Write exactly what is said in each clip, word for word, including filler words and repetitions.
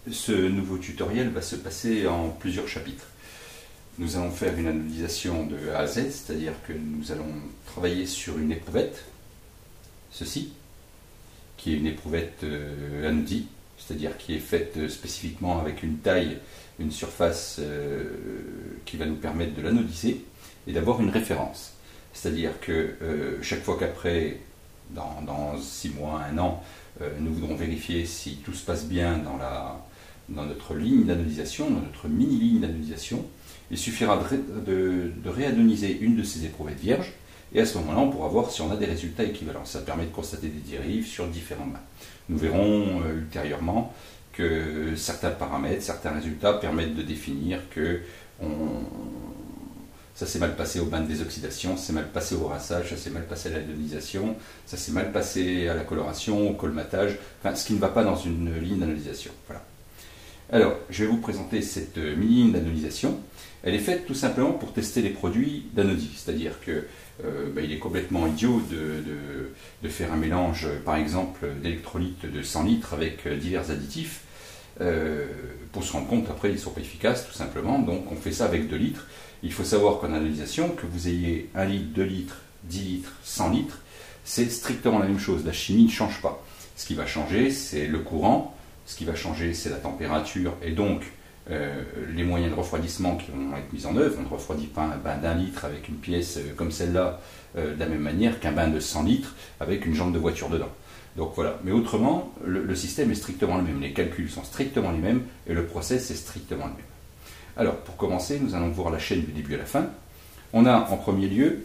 Ce nouveau tutoriel va se passer en plusieurs chapitres. Nous allons faire une anodisation de A à Z, c'est-à-dire que nous allons travailler sur une éprouvette, ceci, qui est une éprouvette euh, anodie, c'est-à-dire qui est faite spécifiquement avec une taille, une surface euh, qui va nous permettre de l'anodiser et d'avoir une référence. C'est-à-dire que euh, chaque fois qu'après, dans, dans six mois, un an, euh, nous voudrons vérifier si tout se passe bien dans, la, dans notre ligne d'anodisation, dans notre mini-ligne d'anodisation, il suffira de, ré, de, de réanonyser une de ces éprouvettes vierges, et à ce moment-là, on pourra voir si on a des résultats équivalents. Ça permet de constater des dérives sur différents bains. Nous verrons euh, ultérieurement que certains paramètres, certains résultats permettent de définir que on, ça s'est mal passé au bain de désoxydation, ça s'est mal passé au rinçage, ça s'est mal passé à l'anonisation, ça s'est mal passé à la coloration, au colmatage, enfin ce qui ne va pas dans une ligne d'anodisation. Voilà. Alors, je vais vous présenter cette mini-ligne d'anodisation. Elle est faite tout simplement pour tester les produits d'anodie, c'est-à-dire que euh, bah, il est complètement idiot de, de, de faire un mélange, par exemple, d'électrolytes de cent litres avec divers additifs, euh, pour se rendre compte après ils ne sont pas efficaces, tout simplement. Donc on fait ça avec deux litres. Il faut savoir qu'en analysation, que vous ayez un litre, deux litres, dix litres, cent litres, c'est strictement la même chose. La chimie ne change pas. Ce qui va changer, c'est le courant, ce qui va changer, c'est la température, et donc euh, les moyens de refroidissement qui vont être mis en œuvre. On ne refroidit pas un bain d'un litre avec une pièce euh, comme celle-là euh, de la même manière qu'un bain de cent litres avec une jambe de voiture dedans. Donc voilà. Mais autrement, le, le système est strictement le même. Les calculs sont strictement les mêmes et le process est strictement le même. Alors, pour commencer, nous allons voir la chaîne du début à la fin. On a en premier lieu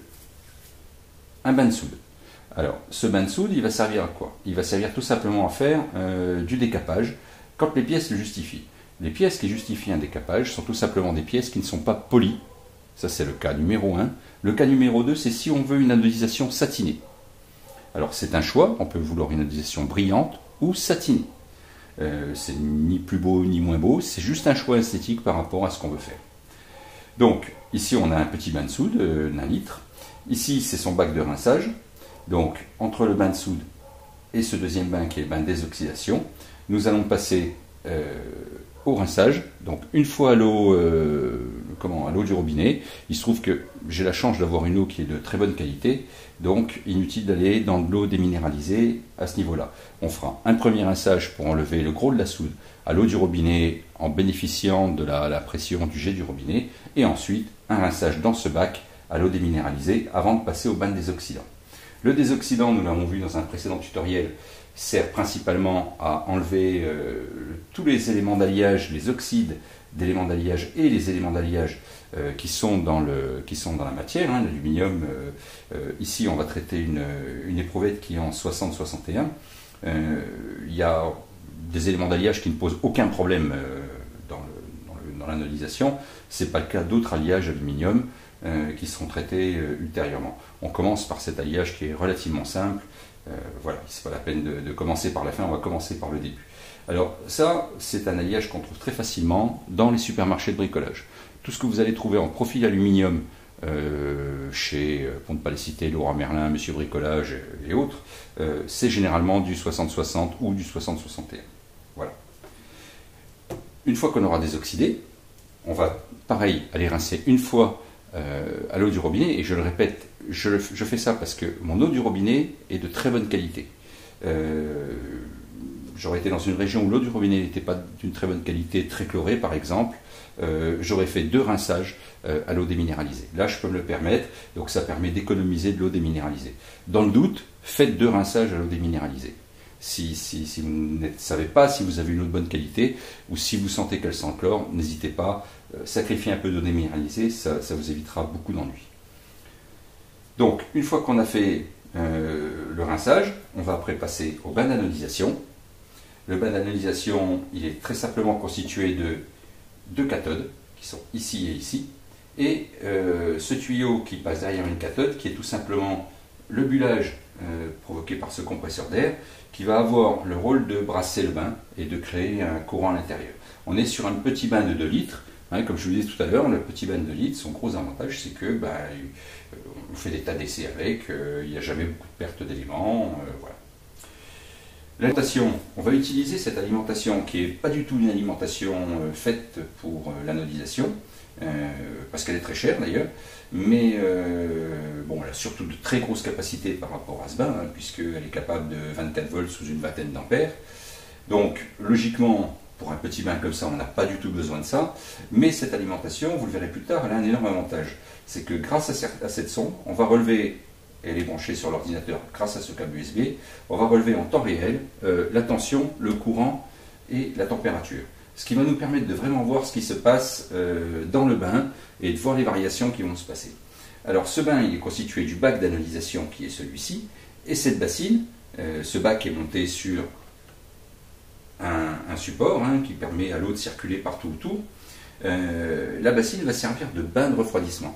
un bain de soude. Alors, ce bain de soude, il va servir à quoi? Il va servir tout simplement à faire euh, du décapage quand les pièces le justifient. Les pièces qui justifient un décapage sont tout simplement des pièces qui ne sont pas polies. Ça, c'est le cas numéro un. Le cas numéro deux, c'est si on veut une anodisation satinée. Alors, c'est un choix. On peut vouloir une anodisation brillante ou satinée. Euh, c'est ni plus beau ni moins beau, c'est juste un choix esthétique par rapport à ce qu'on veut faire. Donc, ici, on a un petit bain de soude euh, d'un litre. Ici, c'est son bac de rinçage. Donc, entre le bain de soude et ce deuxième bain qui est le bain de désoxydation, nous allons passer euh, au rinçage. Donc, une fois à l'eau euh, comment, à l'eau du robinet, il se trouve que j'ai la chance d'avoir une eau qui est de très bonne qualité, donc inutile d'aller dans de l'eau déminéralisée à ce niveau-là. On fera un premier rinçage pour enlever le gros de la soude à l'eau du robinet en bénéficiant de la, la pression du jet du robinet, et ensuite un rinçage dans ce bac à l'eau déminéralisée avant de passer au bain de désoxydant. Le désoxydant, nous l'avons vu dans un précédent tutoriel, sert principalement à enlever euh, tous les éléments d'alliage, les oxydes d'éléments d'alliage et les éléments d'alliage euh, qui, sont dans le, qui sont dans la matière, hein, l'aluminium. Euh, euh, ici, on va traiter une, une éprouvette qui est en soixante soixante et un. Euh, il y a des éléments d'alliage qui ne posent aucun problème euh, dans, le, dans, le, dans l'anodisation. Ce n'est pas le cas d'autres alliages aluminium euh, qui seront traités euh, ultérieurement. On commence par cet alliage qui est relativement simple. Euh, voilà, c'est pas la peine de, de commencer par la fin, on va commencer par le début. Alors ça, c'est un alliage qu'on trouve très facilement dans les supermarchés de bricolage. Tout ce que vous allez trouver en profil aluminium euh, chez, pour ne pas les citer, Leroy Merlin, Monsieur Bricolage et autres, euh, c'est généralement du soixante soixante ou du soixante soixante et un. Voilà. Une fois qu'on aura désoxydé, on va pareil aller rincer une fois euh, à l'eau du robinet, et je le répète, je, je fais ça parce que mon eau du robinet est de très bonne qualité. Euh, J'aurais été dans une région où l'eau du robinet n'était pas d'une très bonne qualité, très chlorée par exemple, euh, j'aurais fait deux rinçages euh, à l'eau déminéralisée. Là, je peux me le permettre, donc ça permet d'économiser de l'eau déminéralisée. Dans le doute, faites deux rinçages à l'eau déminéralisée. Si, si, si vous ne savez pas si vous avez une eau de bonne qualité, ou si vous sentez qu'elle sent le chlore, n'hésitez pas, euh, sacrifiez un peu d'eau déminéralisée, ça, ça vous évitera beaucoup d'ennuis. Donc, une fois qu'on a fait euh, le rinçage, on va après passer au bain d'anodisation. Le bain d'anodisation, il est très simplement constitué de deux cathodes, qui sont ici et ici, et euh, ce tuyau qui passe derrière une cathode, qui est tout simplement le bullage euh, provoqué par ce compresseur d'air, qui va avoir le rôle de brasser le bain et de créer un courant à l'intérieur. On est sur un petit bain de deux litres, hein, comme je vous disais tout à l'heure, le petit bain de deux litres, son gros avantage, c'est que ben, on fait des tas d'essais avec, euh, il n'y a jamais beaucoup de perte d'éléments, euh, voilà. L'alimentation, on va utiliser cette alimentation qui n'est pas du tout une alimentation euh, faite pour euh, l'anodisation, euh, parce qu'elle est très chère d'ailleurs, mais euh, bon, elle a surtout de très grosses capacités par rapport à ce bain, hein, puisqu'elle est capable de vingt-quatre volts sous une vingtaine d'ampères. Donc logiquement, pour un petit bain comme ça, on n'a pas du tout besoin de ça, mais cette alimentation, vous le verrez plus tard, elle a un énorme avantage. C'est que grâce à cette sonde, on va relever, elle est branchée sur l'ordinateur grâce à ce câble U S B, on va relever en temps réel euh, la tension, le courant et la température. Ce qui va nous permettre de vraiment voir ce qui se passe euh, dans le bain et de voir les variations qui vont se passer. Alors ce bain, il est constitué du bac d'anodisation qui est celui-ci, et cette bassine, euh, ce bac est monté sur un, un support hein, qui permet à l'eau de circuler partout autour. Euh, la bassine va servir de bain de refroidissement.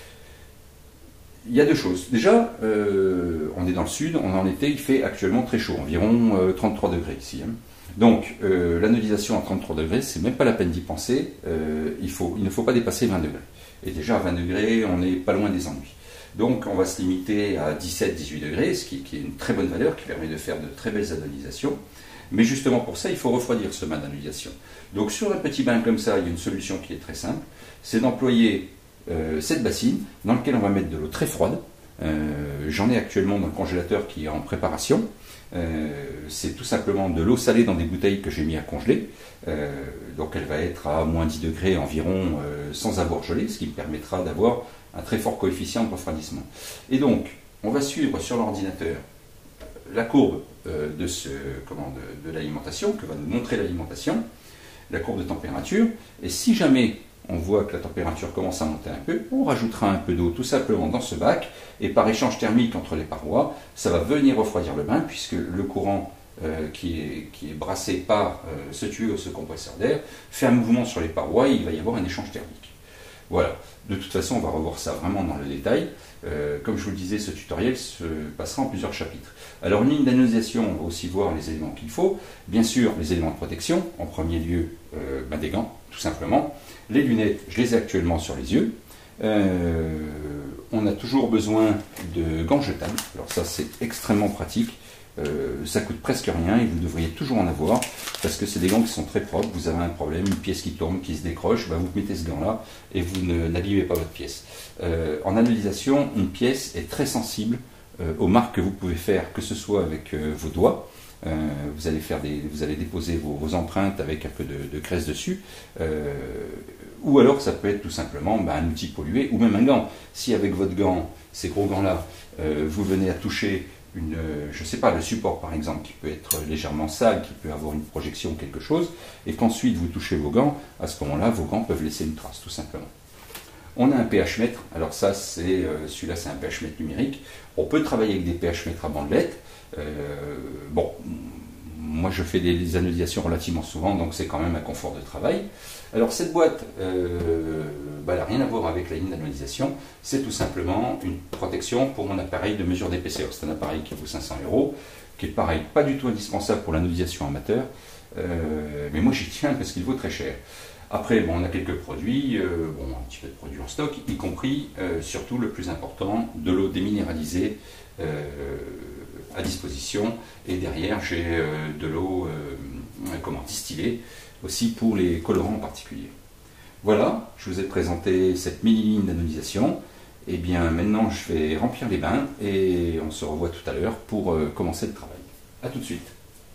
Il y a deux choses. Déjà, euh, on est dans le sud, on est en été, il fait actuellement très chaud, environ euh, trente-trois degrés ici. Hein. Donc, euh, l'anodisation à trente-trois degrés, c'est même pas la peine d'y penser, euh, il, faut, il ne faut pas dépasser vingt degrés. Et déjà à vingt degrés, on n'est pas loin des ennuis. Donc, on va se limiter à dix-sept à dix-huit degrés, ce qui, qui est une très bonne valeur, qui permet de faire de très belles anodisations. Mais justement pour ça, il faut refroidir ce bain d'anodisation. Donc, sur un petit bain comme ça, il y a une solution qui est très simple, c'est d'employer Euh, cette bassine dans laquelle on va mettre de l'eau très froide. Euh, J'en ai actuellement dans le congélateur qui est en préparation. Euh, c'est tout simplement de l'eau salée dans des bouteilles que j'ai mis à congeler. Euh, donc elle va être à moins dix degrés environ euh, sans avoir gelé, ce qui me permettra d'avoir un très fort coefficient de refroidissement. Et donc on va suivre sur l'ordinateur la courbe euh, de, ce, comment, de, de l'alimentation, que va nous montrer l'alimentation, la courbe de température, et si jamais on voit que la température commence à monter un peu, on rajoutera un peu d'eau tout simplement dans ce bac, et par échange thermique entre les parois, ça va venir refroidir le bain, puisque le courant euh, qui, est, qui est brassé par euh, ce tuyau, ce compresseur d'air, fait un mouvement sur les parois et il va y avoir un échange thermique. Voilà, de toute façon on va revoir ça vraiment dans le détail. Euh, comme je vous le disais, ce tutoriel se passera en plusieurs chapitres. Alors en ligne d'anodisation, on va aussi voir les éléments qu'il faut. Bien sûr, les éléments de protection, en premier lieu euh, ben des gants, tout simplement. Les lunettes, je les ai actuellement sur les yeux. Euh, on a toujours besoin de gants jetables. Alors ça, c'est extrêmement pratique. Euh, ça coûte presque rien et vous devriez toujours en avoir parce que c'est des gants qui sont très propres. Vous avez un problème, une pièce qui tombe, qui se décroche, ben vous mettez ce gant-là et vous n'abîmez pas votre pièce. Euh, en anodisation, une pièce est très sensible euh, aux marques que vous pouvez faire, que ce soit avec euh, vos doigts. Euh, vous, allez faire des, vous allez déposer vos, vos empreintes avec un peu de, de graisse dessus, euh, ou alors ça peut être tout simplement ben, un outil pollué, ou même un gant. Si avec votre gant, ces gros gants-là, euh, vous venez à toucher une, je sais pas, le support par exemple, qui peut être légèrement sale, qui peut avoir une projection ou quelque chose, et qu'ensuite vous touchez vos gants, à ce moment-là, vos gants peuvent laisser une trace, tout simplement. On a un pH mètre, alors ça, c'est euh, celui-là, c'est un pH mètre numérique. On peut travailler avec des pH mètres à bandelette. Euh, bon, moi je fais des, des anodisations relativement souvent, donc c'est quand même un confort de travail. Alors cette boîte, euh, bah, elle n'a rien à voir avec la ligne d'anodisation, c'est tout simplement une protection pour mon appareil de mesure d'épaisseur. C'est un appareil qui vaut cinq cents euros, qui est pareil, pas du tout indispensable pour l'anodisation amateur, euh, mais moi j'y tiens parce qu'il vaut très cher. Après, bon, on a quelques produits, euh, bon, un petit peu de produits en stock, y compris, euh, surtout le plus important, de l'eau déminéralisée euh, à disposition. Et derrière, j'ai euh, de l'eau euh, comment, distillée, aussi pour les colorants en particulier. Voilà, je vous ai présenté cette mini-ligne d'anodisation. Et bien maintenant, je vais remplir les bains et on se revoit tout à l'heure pour euh, commencer le travail. A tout de suite.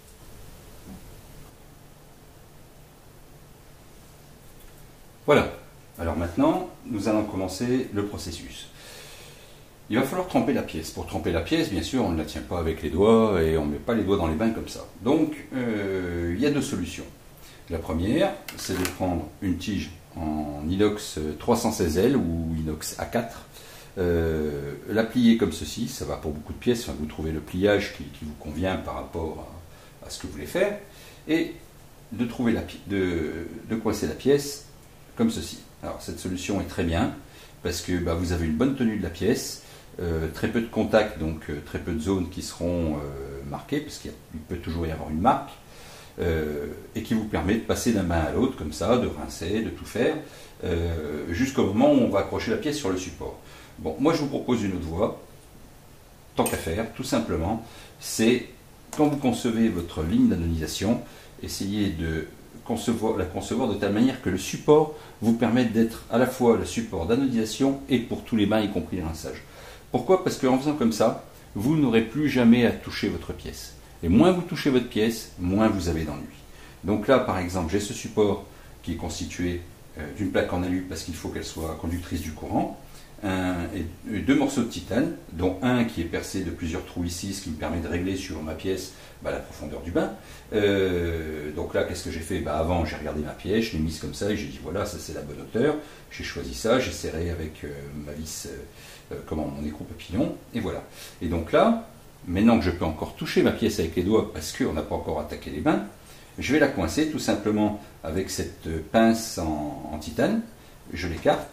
Voilà, alors maintenant, nous allons commencer le processus. Il va falloir tremper la pièce. Pour tremper la pièce, bien sûr, on ne la tient pas avec les doigts et on ne met pas les doigts dans les bains comme ça. Donc, euh, il y a deux solutions. La première, c'est de prendre une tige en inox trois cent seize L ou inox A quatre, euh, la plier comme ceci, ça va pour beaucoup de pièces, enfin, vous trouvez le pliage qui, qui vous convient par rapport à, à ce que vous voulez faire, et de, trouver la, de, de coincer la pièce comme ceci. Alors cette solution est très bien parce que bah, vous avez une bonne tenue de la pièce, euh, très peu de contacts, donc euh, très peu de zones qui seront euh, marquées, parce qu'il peut toujours y avoir une marque, euh, et qui vous permet de passer d'un bain à l'autre comme ça, de rincer, de tout faire, euh, jusqu'au moment où on va accrocher la pièce sur le support. Bon, moi je vous propose une autre voie, tant qu'à faire, tout simplement, c'est quand vous concevez votre ligne d'anodisation, essayez de concevoir, la concevoir de telle manière que le support vous permette d'être à la fois le support d'anodisation et pour tous les bains, y compris les rinçages. Pourquoi? Parce qu'en faisant comme ça, vous n'aurez plus jamais à toucher votre pièce. Et moins vous touchez votre pièce, moins vous avez d'ennui. Donc là, par exemple, j'ai ce support qui est constitué euh, d'une plaque en alu parce qu'il faut qu'elle soit conductrice du courant, un, et deux morceaux de titane, dont un qui est percé de plusieurs trous ici, ce qui me permet de régler sur ma pièce bah, la profondeur du bain. Euh, donc là, qu'est-ce que j'ai fait? bah, Avant, j'ai regardé ma pièce, je l'ai mise comme ça et j'ai dit voilà, ça c'est la bonne hauteur. J'ai choisi ça, j'ai serré avec euh, ma vis, euh, comment, mon écrou papillon, et voilà. Et donc là, maintenant que je peux encore toucher ma pièce avec les doigts parce qu'on n'a pas encore attaqué les bains, je vais la coincer tout simplement avec cette pince en, en titane, je l'écarte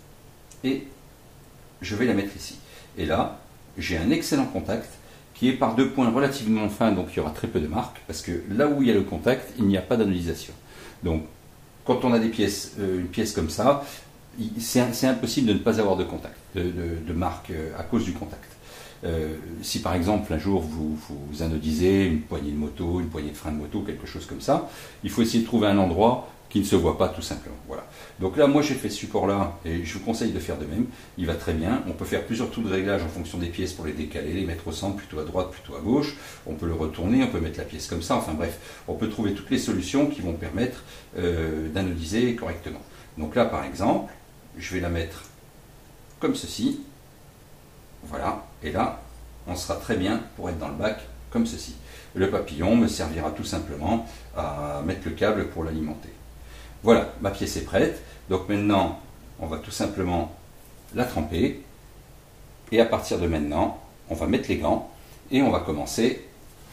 et je vais la mettre ici. Et là, j'ai un excellent contact qui est par deux points relativement fins, donc il y aura très peu de marques, parce que là où il y a le contact, il n'y a pas d'anodisation. Donc, quand on a des pièces, euh, une pièce comme ça, c'est impossible de ne pas avoir de contact, de, de, de marque euh, à cause du contact. Euh, si par exemple un jour vous, vous anodisez une poignée de moto, une poignée de frein de moto, quelque chose comme ça, il faut essayer de trouver un endroit qui ne se voit pas tout simplement. Voilà. Donc là, moi j'ai fait ce support-là et je vous conseille de faire de même. Il va très bien. On peut faire plusieurs tours de réglage en fonction des pièces pour les décaler, les mettre au centre, plutôt à droite, plutôt à gauche. On peut le retourner, on peut mettre la pièce comme ça. Enfin bref, on peut trouver toutes les solutions qui vont permettre euh, d'anodiser correctement. Donc là, par exemple, je vais la mettre comme ceci. Voilà. Et là, on sera très bien pour être dans le bac comme ceci. Le papillon me servira tout simplement à mettre le câble pour l'alimenter. Voilà, ma pièce est prête. Donc maintenant, on va tout simplement la tremper. Et à partir de maintenant, on va mettre les gants et on va commencer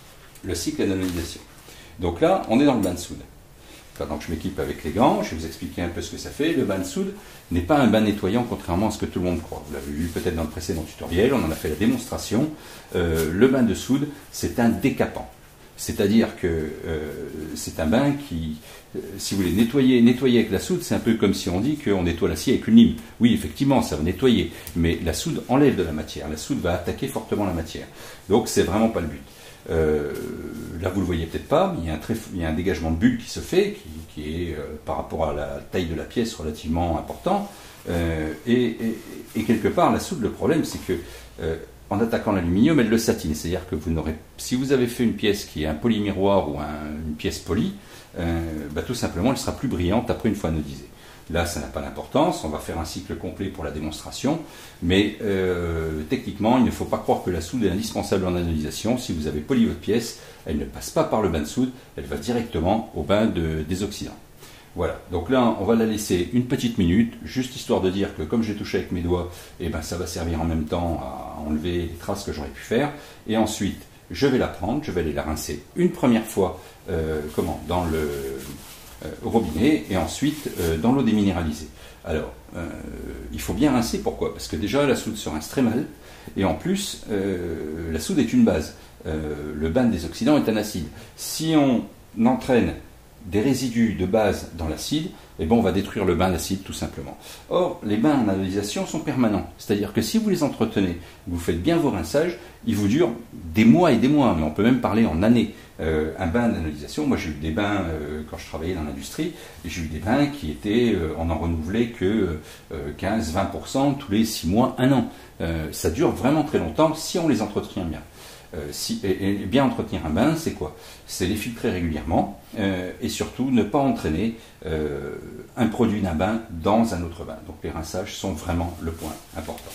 le cycle d'anodisation. Donc là, on est dans le bain de soude. Pendant que je m'équipe avec les gants, je vais vous expliquer un peu ce que ça fait. Le bain de soude n'est pas un bain nettoyant, contrairement à ce que tout le monde croit. Vous l'avez vu peut-être dans le précédent tutoriel, on en a fait la démonstration. Euh, le bain de soude, c'est un décapant. C'est-à-dire que euh, c'est un bain qui, euh, si vous voulez, nettoyer, nettoyer avec la soude, c'est un peu comme si on dit qu'on nettoie l'acier avec une lime. Oui, effectivement, ça va nettoyer, mais la soude enlève de la matière. La soude va attaquer fortement la matière. Donc, c'est vraiment pas le but. Euh, là, vous le voyez peut-être pas, mais il y a un, très, il y a un dégagement de bulles qui se fait, qui, qui est, euh, par rapport à la taille de la pièce, relativement important. Euh, et, et, et quelque part, la soude, le problème, c'est que euh, en attaquant l'aluminium, elle le satine. C'est-à-dire que vous n'aurez, si vous avez fait une pièce qui est un polymiroir ou un, une pièce polie, euh, bah, tout simplement, elle sera plus brillante après une fois anodisée. Là, ça n'a pas d'importance, on va faire un cycle complet pour la démonstration, mais euh, techniquement, il ne faut pas croire que la soude est indispensable en anodisation. Si vous avez poli votre pièce, elle ne passe pas par le bain de soude, elle va directement au bain de désoxydant. Voilà, donc là, on va la laisser une petite minute, juste histoire de dire que comme j'ai touché avec mes doigts, eh ben, ça va servir en même temps à enlever les traces que j'aurais pu faire. Et ensuite, je vais la prendre, je vais aller la rincer une première fois euh, comment, dans le euh, robinet et ensuite euh, dans l'eau déminéralisée. Alors, euh, il faut bien rincer, pourquoi? Parce que déjà, la soude se rince très mal, et en plus, euh, la soude est une base. Euh, le bain de désoxydant est un acide. Si on entraîne des résidus de base dans l'acide, eh ben on va détruire le bain d'acide tout simplement. Or, les bains en anodisation sont permanents. C'est-à-dire que si vous les entretenez, vous faites bien vos rinçages, ils vous durent des mois et des mois, mais on peut même parler en années. Euh, un bain d'anodisation, moi j'ai eu des bains, euh, quand je travaillais dans l'industrie, j'ai eu des bains qui étaient, euh, on n'en renouvelait que euh, quinze à vingt pour cent tous les six mois, un an. Euh, ça dure vraiment très longtemps si on les entretient bien. Euh, si, et, et bien entretenir un bain, c'est quoi? C'est les filtrer régulièrement euh, et surtout ne pas entraîner euh, un produit d'un bain dans un autre bain. Donc les rinçages sont vraiment le point important.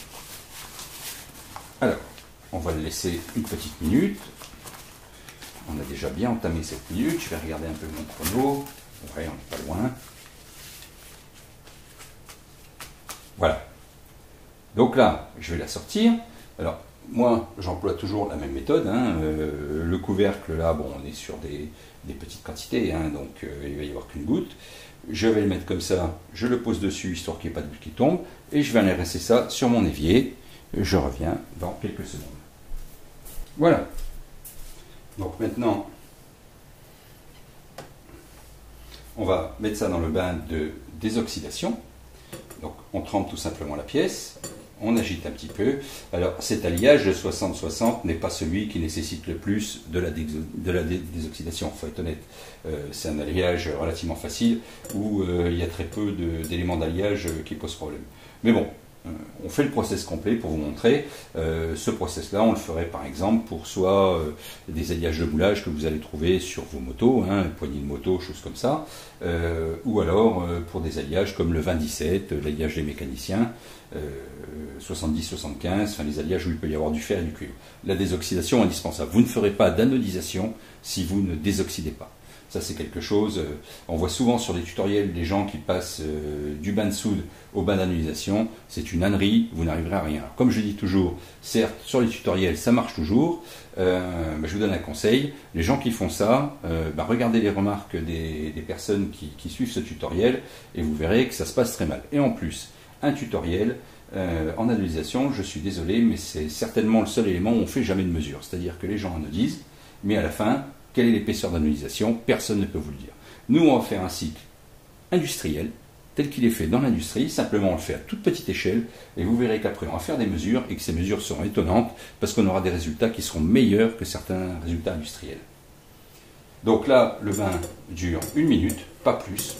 Alors, on va le laisser une petite minute. On a déjà bien entamé cette minute. Je vais regarder un peu mon chrono. Ouais, on n'est pas loin. Voilà. Donc là, je vais la sortir. Alors, moi, j'emploie toujours la même méthode. Hein. Euh, le couvercle, là, bon, on est sur des, des petites quantités, hein, donc euh, il va y avoir qu'une goutte. Je vais le mettre comme ça, je le pose dessus, histoire qu'il n'y ait pas de goutte qui tombe, et je vais aller rincer ça sur mon évier. Je reviens dans quelques secondes. Voilà. Donc maintenant, on va mettre ça dans le bain de désoxydation. Donc on trempe tout simplement la pièce. on agite un petit peu. Alors cet alliage de soixante soixante n'est pas celui qui nécessite le plus de la, de la désoxydation, il faut être honnête. Euh, c'est un alliage relativement facile où euh, il y a très peu d'éléments d'alliage qui posent problème. Mais bon, euh, on fait le process complet pour vous montrer. Euh, ce process-là, on le ferait par exemple pour soit euh, des alliages de moulage que vous allez trouver sur vos motos, hein, poignées de moto, choses comme ça, euh, ou alors euh, pour des alliages comme le vingt dix-sept, l'alliage des mécaniciens, euh, soixante-dix soixante-quinze, enfin les alliages où il peut y avoir du fer et du cuivre. La désoxydation est indispensable. Vous ne ferez pas d'anodisation si vous ne désoxydez pas. Ça, c'est quelque chose, euh, on voit souvent sur des tutoriels des gens qui passent euh, du bain de soude au bain d'anodisation. C'est une ânerie, vous n'arriverez à rien. Alors, comme je dis toujours, certes, sur les tutoriels, ça marche toujours. Euh, bah, je vous donne un conseil. Les gens qui font ça, euh, bah, regardez les remarques des, des personnes qui, qui suivent ce tutoriel et vous verrez que ça se passe très mal. Et en plus, un tutoriel euh, en anodisation, je suis désolé, mais c'est certainement le seul élément où on ne fait jamais de mesure. C'est-à-dire que les gens anodisent, mais à la fin, quelle est l'épaisseur d'anodisation? Personne ne peut vous le dire. Nous, on va faire un cycle industriel, tel qu'il est fait dans l'industrie, simplement on le fait à toute petite échelle, et vous verrez qu'après on va faire des mesures, et que ces mesures seront étonnantes, parce qu'on aura des résultats qui seront meilleurs que certains résultats industriels. Donc là, le bain dure une minute, pas plus.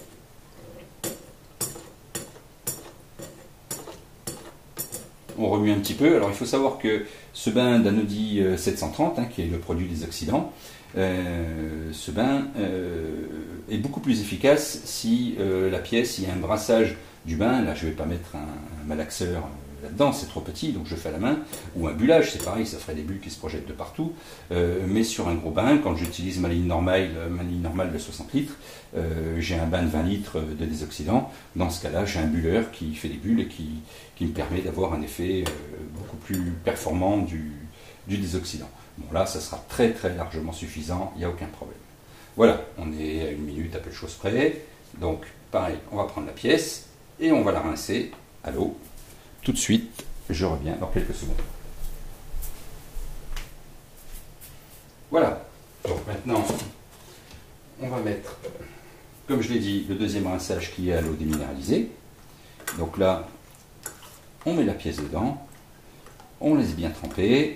On remue un petit peu. Alors il faut savoir que ce bain d'Anodi sept cent trente, hein, qui est le produit des oxydants, euh, ce bain euh, est beaucoup plus efficace si euh, la pièce, il y a un brassage du bain. Là je ne vais pas mettre un, un malaxeur euh, là-dedans, c'est trop petit, donc je fais à la main, ou un bullage, c'est pareil, ça ferait des bulles qui se projettent de partout. Euh, mais sur un gros bain, quand j'utilise ma ligne normale, ma ligne normale de soixante litres, euh, j'ai un bain de vingt litres de désoxydant. Dans ce cas-là, j'ai un bulleur qui fait des bulles et qui, qui me permet d'avoir un effet euh, beaucoup plus performant du, du désoxydant. Bon là, ça sera très très largement suffisant, il n'y a aucun problème. Voilà, on est à une minute à peu de choses près. Donc pareil, on va prendre la pièce et on va la rincer à l'eau. Tout de suite, je reviens dans quelques secondes. Voilà, donc maintenant, on va mettre, comme je l'ai dit, le deuxième rinçage qui est à l'eau déminéralisée. Donc là, on met la pièce dedans, on laisse bien tremper,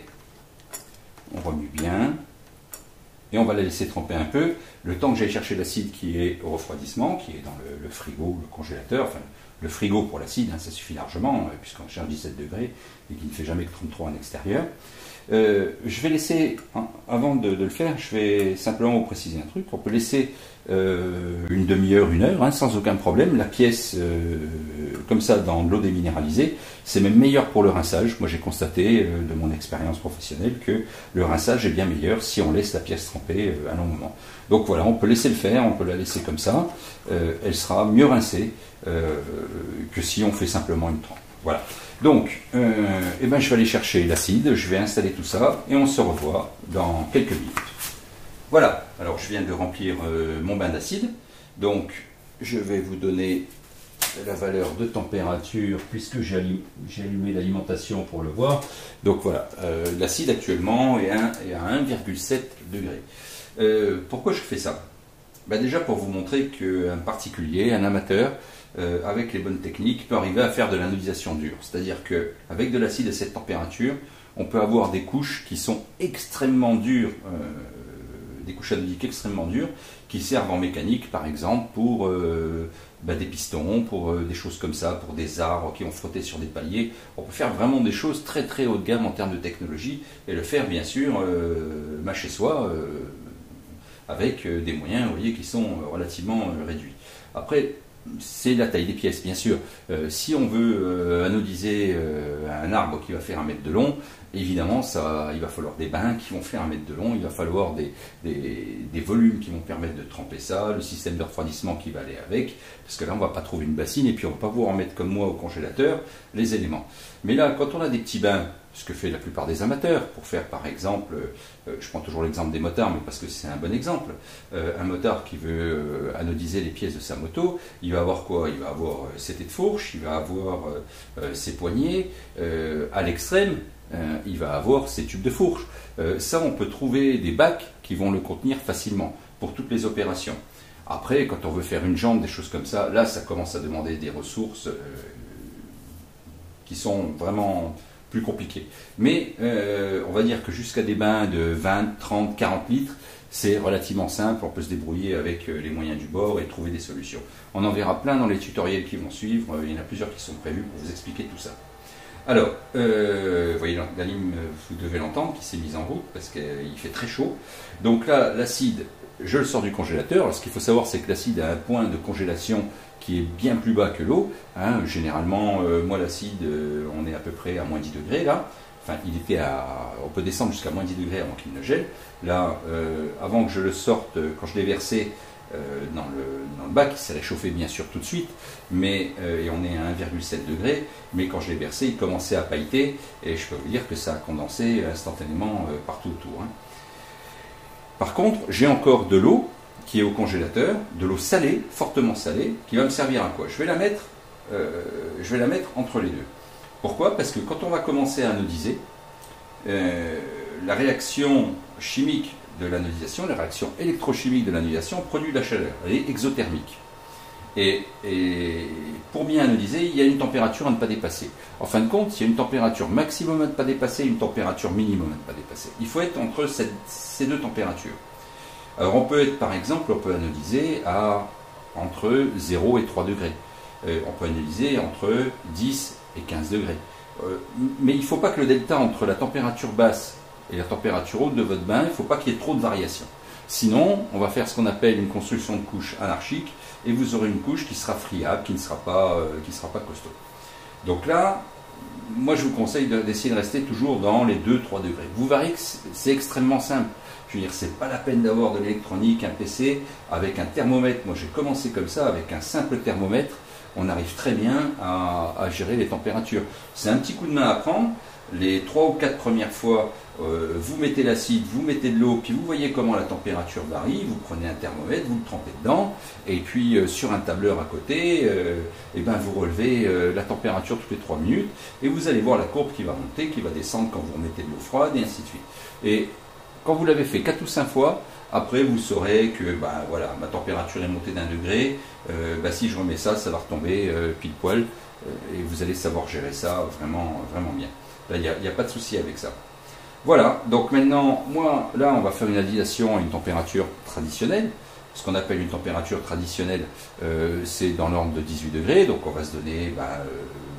on remue bien, et on va la laisser tremper un peu, le temps que j'aille chercher l'acide qui est au refroidissement, qui est dans le, le frigo, le congélateur, enfin le frigo pour l'acide, hein, ça suffit largement, puisqu'on cherche dix-sept degrés, et qu'il ne fait jamais que trente-trois en extérieur. Euh, je vais laisser, hein, avant de, de le faire, je vais simplement vous préciser un truc. On peut laisser euh, une demi-heure, une heure, hein, sans aucun problème. La pièce, euh, comme ça, dans l'eau déminéralisée, c'est même meilleur pour le rinçage. Moi, j'ai constaté, euh, de mon expérience professionnelle, que le rinçage est bien meilleur si on laisse la pièce tremper euh, un long moment. Donc voilà, on peut laisser le faire, on peut la laisser comme ça. Euh, elle sera mieux rincée euh, que si on fait simplement une trempe. Voilà. Donc, euh, eh ben, je vais aller chercher l'acide, je vais installer tout ça, et on se revoit dans quelques minutes. Voilà, alors je viens de remplir euh, mon bain d'acide, donc je vais vous donner la valeur de température, puisque j'ai allumé, allumé l'alimentation pour le voir. Donc voilà, euh, l'acide actuellement est, un, est à un virgule sept degré. Euh, pourquoi je fais ça? Ben déjà pour vous montrer qu'un particulier, un amateur, Euh, avec les bonnes techniques, peut arriver à faire de l'anodisation dure. C'est-à-dire qu'avec de l'acide à cette température, on peut avoir des couches qui sont extrêmement dures, euh, des couches anodiques extrêmement dures, qui servent en mécanique, par exemple, pour euh, bah, des pistons, pour euh, des choses comme ça, pour des arbres qui ont frotté sur des paliers. On peut faire vraiment des choses très très haut de gamme en termes de technologie, et le faire, bien sûr, euh, bah, chez soi, euh, avec euh, des moyens, vous voyez, qui sont euh, relativement euh, réduits. Après, c'est la taille des pièces, bien sûr. Euh, si on veut euh, anodiser euh, un arbre qui va faire un mètre de long, évidemment, ça, il va falloir des bains qui vont faire un mètre de long, il va falloir des, des, des volumes qui vont permettre de tremper ça, le système de refroidissement qui va aller avec, parce que là, on ne va pas trouver une bassine, et puis on ne va pas pouvoir en mettre comme moi au congélateur les éléments. Mais là, quand on a des petits bains, ce que fait la plupart des amateurs, pour faire par exemple, euh, je prends toujours l'exemple des motards, mais parce que c'est un bon exemple, euh, un motard qui veut euh, anodiser les pièces de sa moto, il va avoir quoi? Il va avoir euh, ses têtes de fourche, il va avoir euh, euh, ses poignées, euh, à l'extrême, euh, il va avoir ses tubes de fourche. Euh, ça, on peut trouver des bacs qui vont le contenir facilement, pour toutes les opérations. Après, quand on veut faire une jambe, des choses comme ça, là, ça commence à demander des ressources euh, qui sont vraiment plus compliqués. Mais euh, on va dire que jusqu'à des bains de vingt, trente, quarante litres, c'est relativement simple, on peut se débrouiller avec les moyens du bord et trouver des solutions. On en verra plein dans les tutoriels qui vont suivre, il y en a plusieurs qui sont prévus pour vous expliquer tout ça. Alors, euh, vous voyez la lime, vous devez l'entendre, qui s'est mise en route parce qu'il fait très chaud. Donc là, l'acide, je le sors du congélateur. Alors, ce qu'il faut savoir, c'est que l'acide a un point de congélation qui est bien plus bas que l'eau. Hein. Généralement, euh, moi, l'acide, euh, on est à peu près à moins dix degrés là. Enfin, il était à, on peut descendre jusqu'à moins dix degrés avant qu'il ne gèle. Là, euh, avant que je le sorte, quand je l'ai versé euh, dans, le, dans le bac, il s'est réchauffé bien sûr tout de suite, mais, euh, et on est à un virgule sept degré, mais quand je l'ai versé, il commençait à pailleter, et je peux vous dire que ça a condensé instantanément euh, partout autour. Hein. Par contre, j'ai encore de l'eau qui est au congélateur, de l'eau salée, fortement salée, qui va me servir à quoi? Je vais la mettre, euh, je vais la mettre entre les deux. Pourquoi? Parce que quand on va commencer à anodiser, euh, la réaction chimique de l'anodisation, la réaction électrochimique de l'anodisation produit de la chaleur, elle est exothermique. Et, et pour bien anodiser, il y a une température à ne pas dépasser. En fin de compte, il y a une température maximum à ne pas dépasser et une température minimum à ne pas dépasser. Il faut être entre cette, ces deux températures. Alors on peut être, par exemple, on peut anodiser à entre zéro et trois degrés. Euh, on peut anodiser entre dix et quinze degrés. Euh, mais il ne faut pas que le delta entre la température basse et la température haute de votre bain, il ne faut pas qu'il y ait trop de variations. Sinon, on va faire ce qu'on appelle une construction de couche anarchique et vous aurez une couche qui sera friable, qui ne sera pas, euh, qui sera pas costaud. Donc là, moi je vous conseille d'essayer de rester toujours dans les deux à trois degrés. Vous verrez que c'est extrêmement simple. Je veux dire, c'est pas la peine d'avoir de l'électronique, un P C, avec un thermomètre. Moi j'ai commencé comme ça, avec un simple thermomètre. On arrive très bien à, à gérer les températures. C'est un petit coup de main à prendre. Les trois ou quatre premières fois, euh, vous mettez l'acide, vous mettez de l'eau, puis vous voyez comment la température varie, vous prenez un thermomètre, vous le trempez dedans, et puis euh, sur un tableur à côté, euh, et ben vous relevez euh, la température toutes les trois minutes, et vous allez voir la courbe qui va monter, qui va descendre quand vous remettez de l'eau froide, et ainsi de suite. Et quand vous l'avez fait quatre ou cinq fois, après vous saurez que ben, voilà, ma température est montée d'un degré, euh, ben, si je remets ça, ça va retomber euh, pile poil, euh, et vous allez savoir gérer ça vraiment, vraiment bien. Là, il n'y a, a pas de souci avec ça. Voilà, donc maintenant, moi, là, on va faire une anodisation à une température traditionnelle. Ce qu'on appelle une température traditionnelle, euh, c'est dans l'ordre de dix-huit degrés. Donc, on va se donner, bah, euh,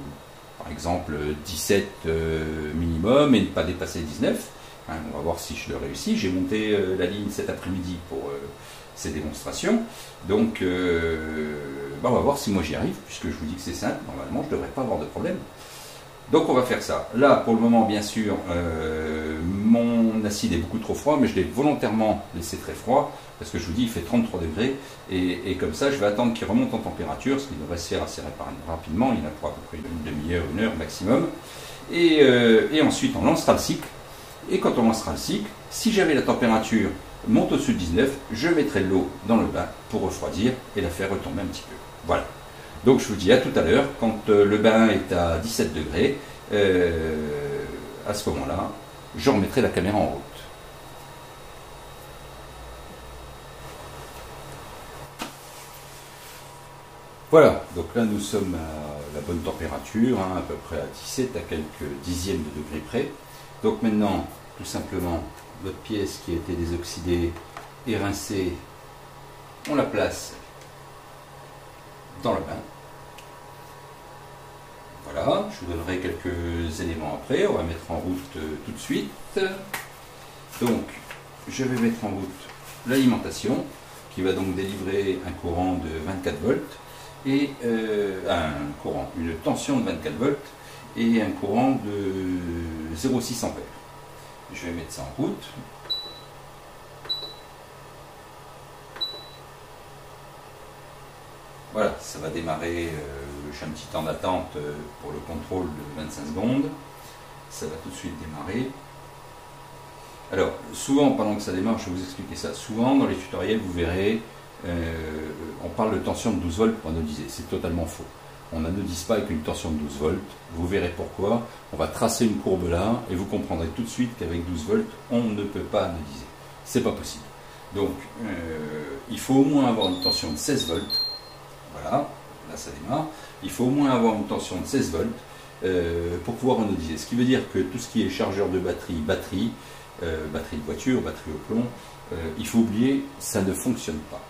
par exemple, dix-sept euh, minimum et ne pas dépasser dix-neuf. Hein, on va voir si je le réussis. J'ai monté euh, la ligne cet après-midi pour euh, ces démonstrations. Donc, euh, bah, on va voir si moi j'y arrive, puisque je vous dis que c'est simple. Normalement, je ne devrais pas avoir de problème. Donc on va faire ça. Là, pour le moment, bien sûr, euh, mon acide est beaucoup trop froid, mais je l'ai volontairement laissé très froid, parce que je vous dis, il fait trente-trois degrés, et, et comme ça, je vais attendre qu'il remonte en température, ce qui devrait se faire assez rapidement, il y en a pour à peu près une demi-heure, une heure maximum. Et, euh, et ensuite, on lancera le cycle, et quand on lancera le cycle, si jamais la température monte au-dessus de dix-neuf, je mettrai de l'eau dans le bain pour refroidir et la faire retomber un petit peu. Voilà. Donc je vous dis à tout à l'heure, quand euh, le bain est à dix-sept degrés, euh, à ce moment-là, je remettrai la caméra en route. Voilà, donc là nous sommes à la bonne température, hein, à peu près à dix-sept, à quelques dixièmes de degrés près. Donc maintenant, tout simplement, notre pièce qui a été désoxydée et rincée, on la place dans le bain. Voilà, je vous donnerai quelques éléments après, on va mettre en route euh, tout de suite. Donc, je vais mettre en route l'alimentation, qui va donc délivrer un courant de vingt-quatre volts, et euh, un courant, une tension de vingt-quatre volts, et un courant de zéro virgule six ampères. Je vais mettre ça en route. Voilà, ça va démarrer, euh, j'ai un petit temps d'attente euh, pour le contrôle de vingt-cinq secondes. Ça va tout de suite démarrer. Alors, souvent, pendant que ça démarre, je vais vous expliquer ça. Souvent, dans les tutoriels, vous verrez, euh, on parle de tension de douze volts pour anodiser. C'est totalement faux. On n'anodise pas avec une tension de douze volts. Vous verrez pourquoi. On va tracer une courbe là, et vous comprendrez tout de suite qu'avec douze volts, on ne peut pas anodiser. C'est pas possible. Donc, euh, il faut au moins avoir une tension de seize volts. Voilà, là ça démarre. Il faut au moins avoir une tension de seize volts. euh, pour pouvoir anodiser. Ce qui veut dire que tout ce qui est chargeur de batterie, batterie, euh, batterie de voiture, batterie au plomb, euh, il faut oublier, ça ne fonctionne pas.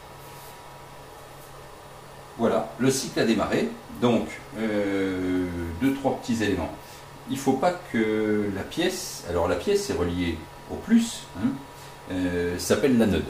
Voilà, le cycle a démarré, donc euh, deux, trois petits éléments. Il ne faut pas que la pièce, alors la pièce est reliée au plus, hein, euh, s'appelle l'anode.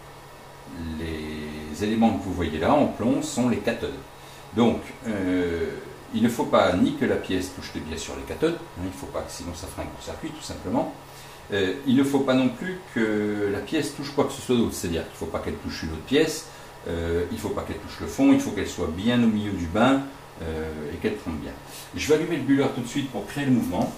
Les éléments que vous voyez là en plomb sont les cathodes. Donc, euh, il ne faut pas ni que la pièce touche bien sûr les cathodes, hein, il ne faut pas, sinon ça fera un court-circuit tout simplement. Euh, il ne faut pas non plus que la pièce touche quoi que ce soit d'autre, c'est-à-dire qu'il ne faut pas qu'elle touche une autre pièce, euh, il ne faut pas qu'elle touche le fond, il faut qu'elle soit bien au milieu du bain euh, et qu'elle trempe bien. Je vais allumer le bulleur tout de suite pour créer le mouvement.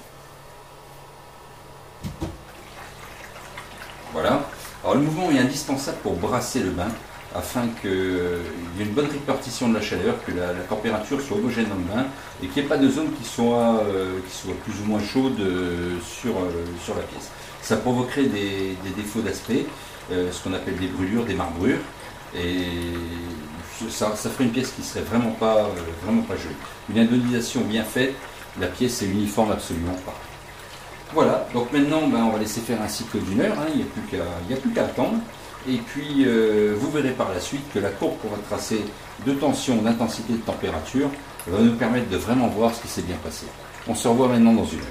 Voilà. Alors le mouvement est indispensable pour brasser le bain, afin qu'il y ait une bonne répartition de la chaleur, que la, la température soit homogène dans le bain et qu'il n'y ait pas de zone qui soit, euh, qui soit plus ou moins chaude euh, sur, euh, sur la pièce. Ça provoquerait des, des défauts d'aspect, euh, ce qu'on appelle des brûlures, des marbrures, et ça, ça ferait une pièce qui ne serait vraiment pas, euh, vraiment pas jolie. Une anodisation bien faite, la pièce est uniforme absolument pas. Voilà, donc maintenant ben, on va laisser faire un cycle d'une heure, hein, il n'y a plus qu'à il n'y a plus qu'à attendre. Et puis euh, vous verrez par la suite que la courbe qu'on va tracer de tension, d'intensité, de température va nous permettre de vraiment voir ce qui s'est bien passé. On se revoit maintenant dans une heure.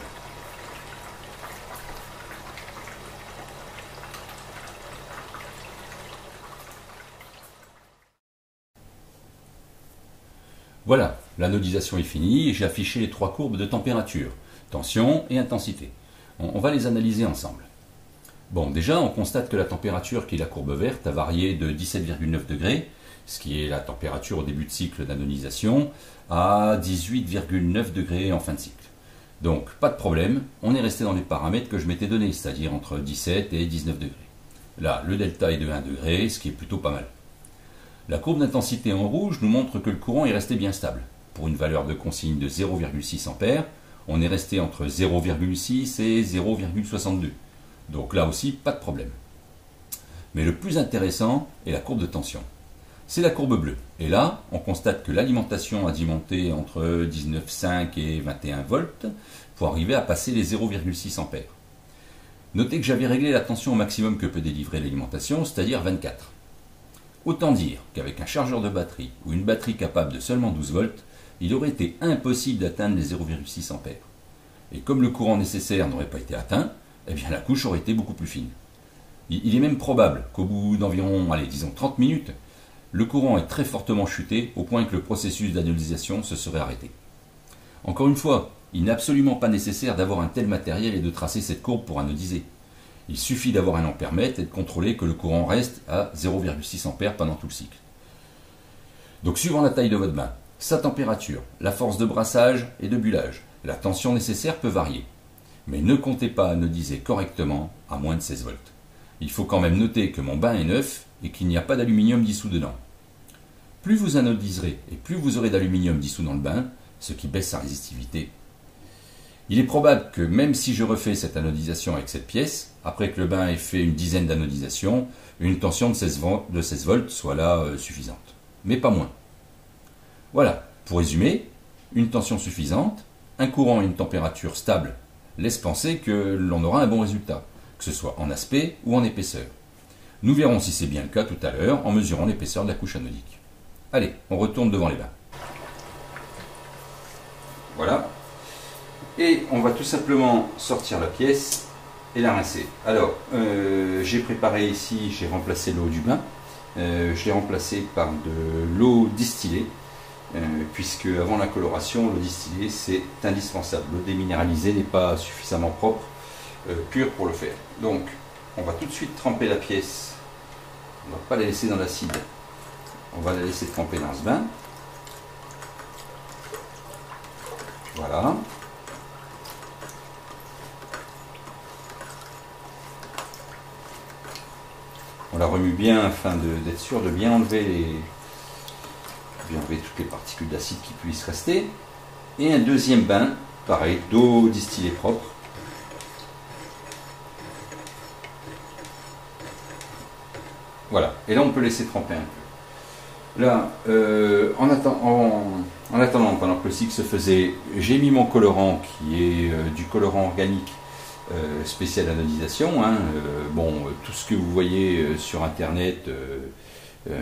Voilà, l'anodisation est finie et j'ai affiché les trois courbes de température, tension et intensité. On, on va les analyser ensemble. Bon, déjà, on constate que la température, qui est la courbe verte, a varié de dix-sept virgule neuf degrés, ce qui est la température au début de cycle d'anonisation, à dix-huit virgule neuf degrés en fin de cycle. Donc, pas de problème, on est resté dans les paramètres que je m'étais donnés, c'est-à-dire entre dix-sept et dix-neuf degrés. Là, le delta est de un degré, ce qui est plutôt pas mal. La courbe d'intensité en rouge nous montre que le courant est resté bien stable. Pour une valeur de consigne de zéro virgule six ampères, on est resté entre zéro virgule six et zéro virgule soixante-deux. Donc là aussi, pas de problème. Mais le plus intéressant est la courbe de tension. C'est la courbe bleue. Et là, on constate que l'alimentation a dû monter entre dix-neuf virgule cinq et vingt et un volts pour arriver à passer les zéro virgule six ampères. Notez que j'avais réglé la tension au maximum que peut délivrer l'alimentation, c'est-à-dire vingt-quatre. Autant dire qu'avec un chargeur de batterie ou une batterie capable de seulement douze volts, il aurait été impossible d'atteindre les zéro virgule six ampères. Et comme le courant nécessaire n'aurait pas été atteint, eh bien la couche aurait été beaucoup plus fine. Il est même probable qu'au bout d'environ, allez, disons trente minutes, le courant est très fortement chuté au point que le processus d'anodisation se serait arrêté. Encore une fois, il n'est absolument pas nécessaire d'avoir un tel matériel et de tracer cette courbe pour anodiser. Il suffit d'avoir un ampèremètre et de contrôler que le courant reste à zéro virgule six ampères pendant tout le cycle. Donc suivant la taille de votre bain, sa température, la force de brassage et de bullage, la tension nécessaire peut varier. Mais ne comptez pas anodiser correctement à moins de seize volts. Il faut quand même noter que mon bain est neuf et qu'il n'y a pas d'aluminium dissous dedans. Plus vous anodiserez et plus vous aurez d'aluminium dissous dans le bain, ce qui baisse sa résistivité. Il est probable que même si je refais cette anodisation avec cette pièce, après que le bain ait fait une dizaine d'anodisations, une tension de seize volts soit là euh, suffisante. Mais pas moins. Voilà, pour résumer, une tension suffisante, un courant et une température stable laisse penser que l'on aura un bon résultat, que ce soit en aspect ou en épaisseur. Nous verrons si c'est bien le cas tout à l'heure en mesurant l'épaisseur de la couche anodique. Allez, on retourne devant les bains. Voilà. Et on va tout simplement sortir la pièce et la rincer. Alors, euh, j'ai préparé ici, j'ai remplacé l'eau du bain. Euh, je l'ai remplacé par de l'eau distillée. Euh, puisque avant la coloration, l'eau distillée c'est indispensable. L'eau déminéralisée n'est pas suffisamment propre, euh, pure pour le faire. Donc on va tout de suite tremper la pièce, on ne va pas la laisser dans l'acide, on va la laisser tremper dans ce bain. Voilà. On la remue bien afin d'être sûr de bien enlever les... bien enlever toutes les particules d'acide qui puissent rester. Et un deuxième bain, pareil, d'eau distillée propre. Voilà, et là on peut laisser tremper un peu. Là, euh, en, atten en, en attendant, pendant que le cycle se faisait, j'ai mis mon colorant qui est euh, du colorant organique euh, spécial anodisation. Hein, euh, bon, tout ce que vous voyez euh, sur internet, euh, euh,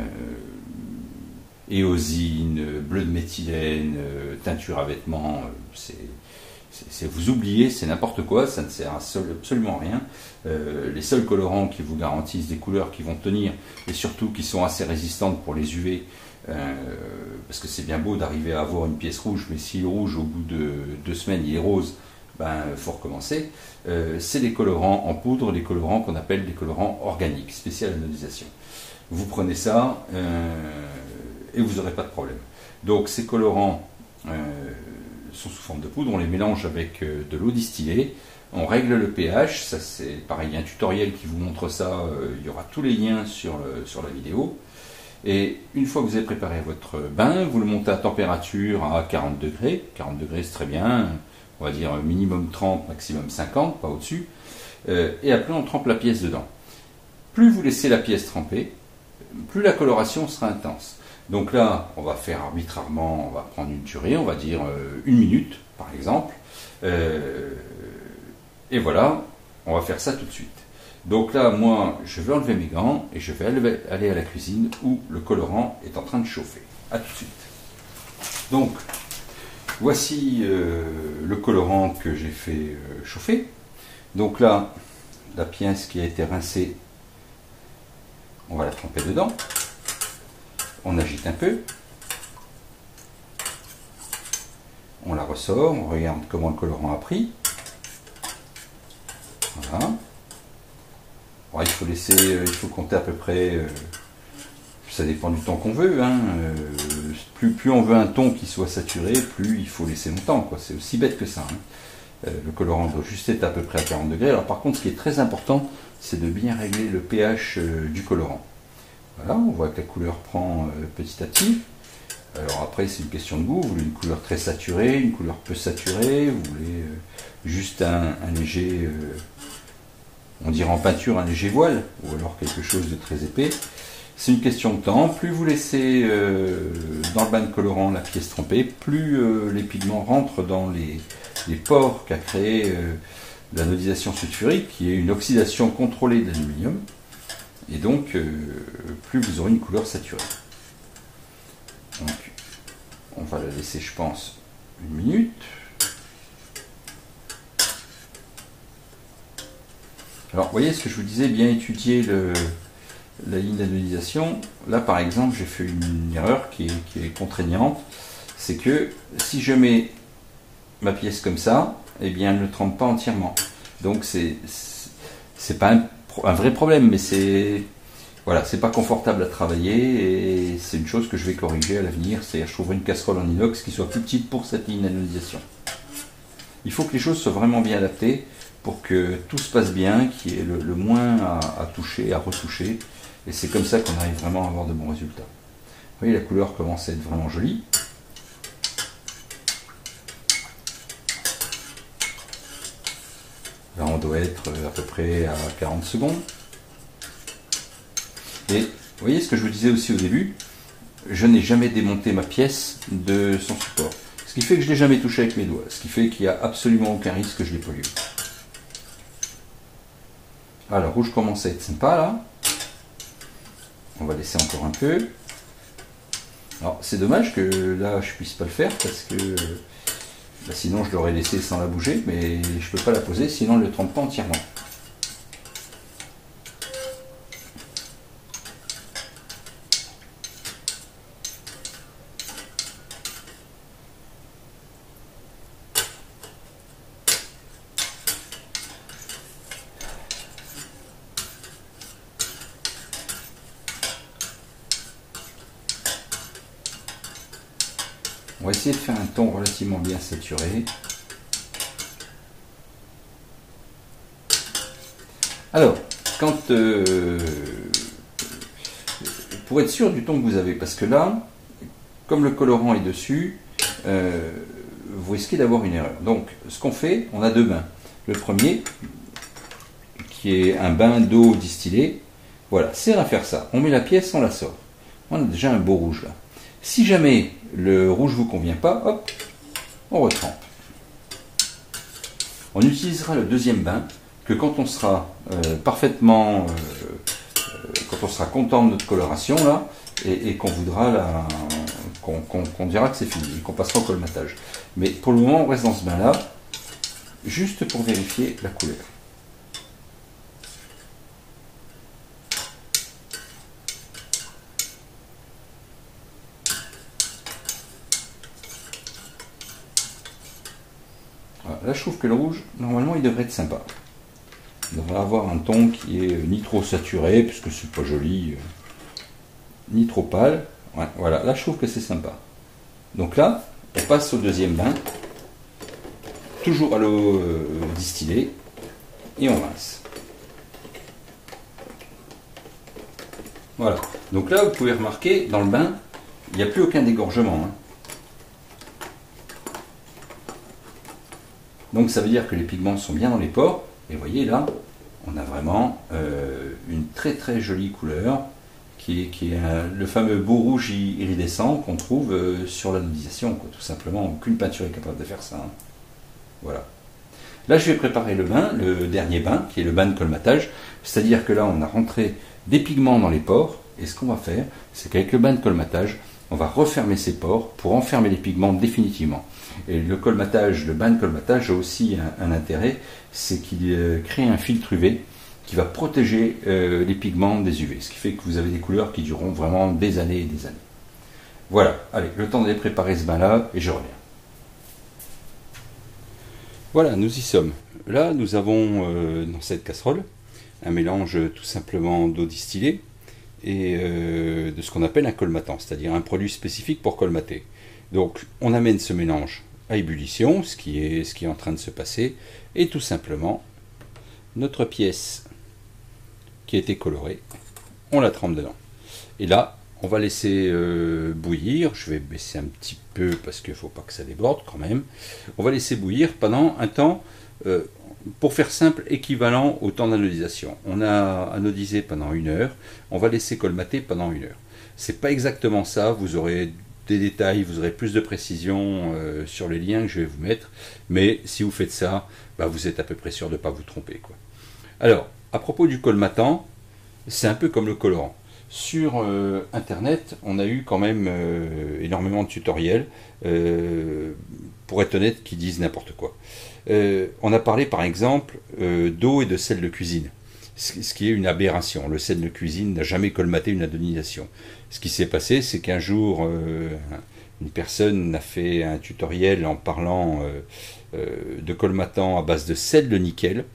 éosine, bleu de méthylène, euh, teinture à vêtements, euh, c'est. C'est vous oubliez, c'est n'importe quoi, ça ne sert à absolument rien. Euh, les seuls colorants qui vous garantissent des couleurs qui vont tenir et surtout qui sont assez résistantes pour les U V, euh, parce que c'est bien beau d'arriver à avoir une pièce rouge, mais si le rouge au bout de deux semaines il est rose, ben faut recommencer. Euh, c'est les colorants en poudre, les colorants qu'on appelle des colorants organiques, spécial anodisation. Vous prenez ça euh, et vous n'aurez pas de problème. Donc ces colorants euh, sont sous forme de poudre, on les mélange avec de l'eau distillée, on règle le pH, ça c'est pareil, il y a un tutoriel qui vous montre ça, euh, il y aura tous les liens sur, le, sur la vidéo. Et une fois que vous avez préparé votre bain, vous le montez à température à quarante degrés, quarante degrés c'est très bien, on va dire minimum trente, maximum cinquante, pas au-dessus, euh, et après on trempe la pièce dedans. Plus vous laissez la pièce tremper, plus la coloration sera intense. Donc là, on va faire arbitrairement, on va prendre une durée, on va dire euh, une minute, par exemple. Euh, et voilà, on va faire ça tout de suite. Donc là, moi, je vais enlever mes gants et je vais aller à la cuisine où le colorant est en train de chauffer. A tout de suite. Donc, voici euh, le colorant que j'ai fait euh, chauffer. Donc là, la pièce qui a été rincée, on va la tremper dedans. On agite un peu, on la ressort, on regarde comment le colorant a pris. Voilà. Alors, il faut laisser, il faut compter à peu près, euh, ça dépend du temps qu'on veut. Hein, euh, plus, plus on veut un ton qui soit saturé, plus il faut laisser longtemps. C'est aussi bête que ça. Hein. Euh, le colorant doit juste être à peu près à quarante degrés. Alors par contre, ce qui est très important, c'est de bien régler le pH euh, du colorant. Voilà, on voit que la couleur prend euh, petit à petit. Alors après, c'est une question de goût. Vous voulez une couleur très saturée, une couleur peu saturée, vous voulez euh, juste un, un léger, euh, on dirait en peinture, un léger voile, ou alors quelque chose de très épais. C'est une question de temps. Plus vous laissez euh, dans le bain de colorant la pièce trempée, plus euh, les pigments rentrent dans les, les pores qu'a créé euh, l'anodisation sulfurique, qui est une oxydation contrôlée de l'aluminium. Et donc, euh, plus vous aurez une couleur saturée. Donc, on va la laisser, je pense, une minute. Alors, vous voyez ce que je vous disais, bien étudier le, la ligne d'anodisation. Là, par exemple, j'ai fait une erreur qui est, qui est contraignante. C'est que si je mets ma pièce comme ça, eh bien, elle ne trempe pas entièrement. Donc, c'est c'est pas un un vrai problème, mais c'est voilà, c'est pas confortable à travailler et c'est une chose que je vais corriger à l'avenir. C'est-à-dire, je trouverai une casserole en inox qui soit plus petite pour cette ligne d'anodisation. Il faut que les choses soient vraiment bien adaptées pour que tout se passe bien, qu'il y ait le, le moins à, à toucher, à retoucher, et c'est comme ça qu'on arrive vraiment à avoir de bons résultats. Vous voyez, la couleur commence à être vraiment jolie. Là, on doit être à peu près à quarante secondes. Et vous voyez ce que je vous disais aussi au début, je n'ai jamais démonté ma pièce de son support. Ce qui fait que je ne l'ai jamais touché avec mes doigts. Ce qui fait qu'il n'y a absolument aucun risque que je les pollue. Alors, rouge commence à être sympa là. On va laisser encore un peu. Alors, c'est dommage que là, je ne puisse pas le faire parce que bah, sinon je l'aurais laissé sans la bouger, mais je ne peux pas la poser, sinon elle ne le trempe pas entièrement. On va essayer de faire un ton relativement bien saturé. Alors, quand euh, pour être sûr du ton que vous avez, parce que là, comme le colorant est dessus, euh, vous risquez d'avoir une erreur. Donc, ce qu'on fait, on a deux bains. Le premier, qui est un bain d'eau distillée, voilà, c'est à faire ça. On met la pièce, on la sort. On a déjà un beau rouge là. Si jamais le rouge ne vous convient pas, hop, on retrempe. On utilisera le deuxième bain que quand on sera euh, parfaitement, euh, quand on sera content de notre coloration là, et, et qu'on voudra la, qu'on qu'on, qu'on dira que c'est fini, et qu'on passera au colmatage. Mais pour le moment, on reste dans ce bain là, juste pour vérifier la couleur. Voilà, là, je trouve que le rouge, normalement, il devrait être sympa. Il devrait avoir un ton qui est ni trop saturé, puisque c'est pas joli, euh, ni trop pâle. Ouais, voilà, là, je trouve que c'est sympa. Donc là, on passe au deuxième bain, toujours à l'eau euh, distillée, et on rince. Voilà. Donc là, vous pouvez remarquer, dans le bain, il n'y a plus aucun dégorgement. Hein. Donc ça veut dire que les pigments sont bien dans les pores. Et vous voyez là, on a vraiment euh, une très très jolie couleur qui est, qui est un, le fameux beau rouge iridescent qu'on trouve euh, sur l'anodisation, tout simplement. Aucune peinture est capable de faire ça. Hein. Voilà. Là, je vais préparer le bain, le dernier bain, qui est le bain de colmatage. C'est-à-dire que là, on a rentré des pigments dans les pores. Et ce qu'on va faire, c'est qu'avec le bain de colmatage, on va refermer ces pores pour enfermer les pigments définitivement. Et le colmatage, le bain de colmatage a aussi un, un intérêt, c'est qu'il euh, crée un filtre U V qui va protéger euh, les pigments des U V, ce qui fait que vous avez des couleurs qui dureront vraiment des années et des années. Voilà, allez, le temps d'aller préparer ce bain-là et je reviens. Voilà, nous y sommes. Là, nous avons euh, dans cette casserole un mélange tout simplement d'eau distillée et euh, de ce qu'on appelle un colmatant, c'est-à-dire un produit spécifique pour colmater. Donc on amène ce mélange à ébullition, ce qui est, ce qui est en train de se passer, et tout simplement notre pièce qui a été colorée, on la trempe dedans. Et là, on va laisser euh, bouillir, je vais baisser un petit peu parce qu'il ne faut pas que ça déborde quand même. On va laisser bouillir pendant un temps, euh, pour faire simple, équivalent au temps d'anodisation. On a anodisé pendant une heure, on va laisser colmater pendant une heure. C'est pas exactement ça, vous aurez des détails, vous aurez plus de précision euh, sur les liens que je vais vous mettre, mais si vous faites ça, bah, vous êtes à peu près sûr de ne pas vous tromper, quoi. Alors, à propos du colmatant, c'est un peu comme le colorant. Sur euh, internet, on a eu quand même euh, énormément de tutoriels, euh, pour être honnête, qui disent n'importe quoi. Euh, on a parlé par exemple euh, d'eau et de sel de cuisine, ce qui est une aberration. Le sel de cuisine n'a jamais colmaté une adonisation. Ce qui s'est passé, c'est qu'un jour, euh, une personne a fait un tutoriel en parlant euh, euh, de colmatant à base de sel de nickel.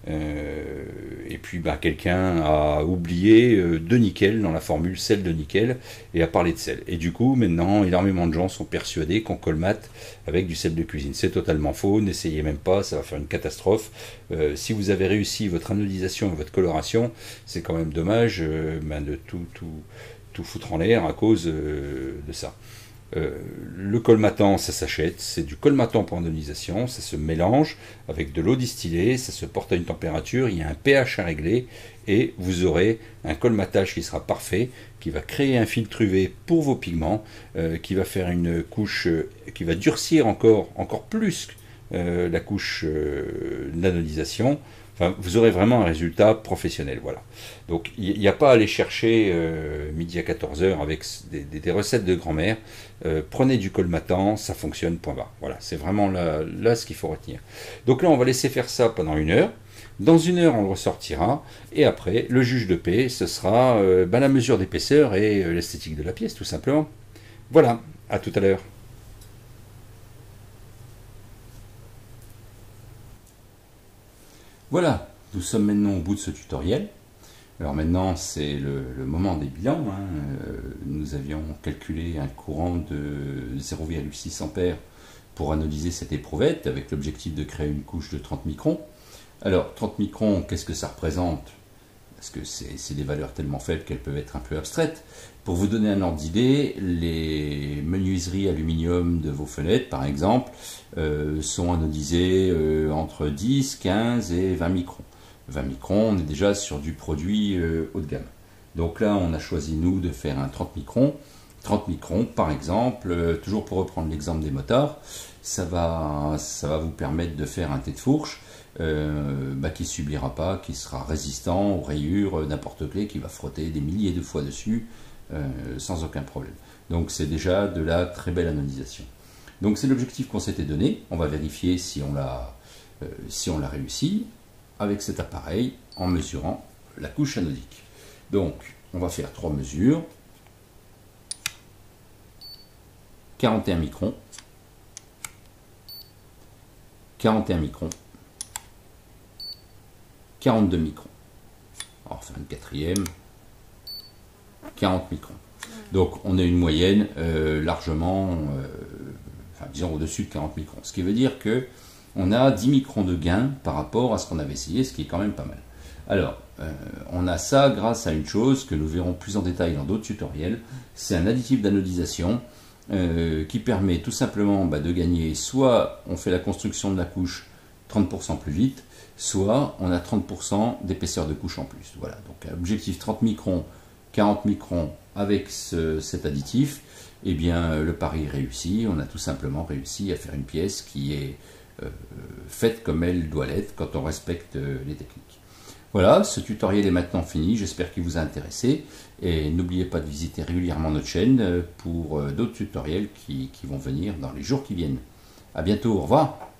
Euh, et puis bah, quelqu'un a oublié euh, de nickel dans la formule sel de nickel et a parlé de sel. Et du coup, maintenant, énormément de gens sont persuadés qu'on colmate avec du sel de cuisine. C'est totalement faux, n'essayez même pas, ça va faire une catastrophe. Euh, si vous avez réussi votre anodisation et votre coloration, c'est quand même dommage euh, ben, de tout, tout, tout foutre en l'air à cause euh, de ça. Euh, le colmatant, ça s'achète, c'est du colmatant pour anodisation, ça se mélange avec de l'eau distillée, ça se porte à une température, il y a un pH à régler et vous aurez un colmatage qui sera parfait, qui va créer un filtre U V pour vos pigments, euh, qui va faire une couche, euh, qui va durcir encore, encore plus euh, la couche euh, d'anodisation. Enfin, vous aurez vraiment un résultat professionnel, voilà. Donc, il n'y a pas à aller chercher euh, midi à quatorze heures avec des, des, des recettes de grand-mère. Euh, prenez du colmatant, ça fonctionne, point barre. Voilà, c'est vraiment là, là ce qu'il faut retenir. Donc là, on va laisser faire ça pendant une heure. Dans une heure, on le ressortira. Et après, le juge de paix, ce sera euh, ben, la mesure d'épaisseur et euh, l'esthétique de la pièce, tout simplement. Voilà, à tout à l'heure. Voilà, nous sommes maintenant au bout de ce tutoriel. Alors maintenant, c'est le, le moment des bilans. Hein. Euh, nous avions calculé un courant de zéro virgule six ampères pour anodiser cette éprouvette avec l'objectif de créer une couche de trente microns. Alors, trente microns, qu'est-ce que ça représente? Parce que c'est des valeurs tellement faibles qu'elles peuvent être un peu abstraites. Pour vous donner un ordre d'idée, les menuiseries aluminium de vos fenêtres, par exemple, euh, sont anodisées euh, entre dix, quinze et vingt microns. vingt microns, on est déjà sur du produit euh, haut de gamme. Donc là, on a choisi, nous, de faire un trente microns. trente microns, par exemple, euh, toujours pour reprendre l'exemple des motards, ça va, ça va vous permettre de faire un thé de fourche euh, bah, qui ne subira pas, qui sera résistant aux rayures n'importe clé, qui va frotter des milliers de fois dessus euh, sans aucun problème. Donc c'est déjà de la très belle anodisation. Donc c'est l'objectif qu'on s'était donné. On va vérifier si on l'a euh, si on l'a réussi avec cet appareil en mesurant la couche anodique. Donc on va faire trois mesures. quarante et un microns, quarante et un microns, quarante-deux microns. On va refaire une quatrième, quarante microns. Donc on a une moyenne euh, largement, euh, enfin, disons au-dessus de quarante microns. Ce qui veut dire que on a dix microns de gain par rapport à ce qu'on avait essayé, ce qui est quand même pas mal. Alors, euh, on a ça grâce à une chose que nous verrons plus en détail dans d'autres tutoriels. C'est un additif d'anodisation euh, qui permet tout simplement bah, de gagner, soit on fait la construction de la couche trente pour cent plus vite, soit on a trente pour cent d'épaisseur de couche en plus. Voilà, donc objectif trente microns, quarante microns avec ce, cet additif, et eh bien le pari est réussi. On a tout simplement réussi à faire une pièce qui est euh, faite comme elle doit l'être quand on respecte euh, les techniques. Voilà, ce tutoriel est maintenant fini, j'espère qu'il vous a intéressé, et n'oubliez pas de visiter régulièrement notre chaîne pour d'autres tutoriels qui, qui vont venir dans les jours qui viennent. A bientôt, au revoir.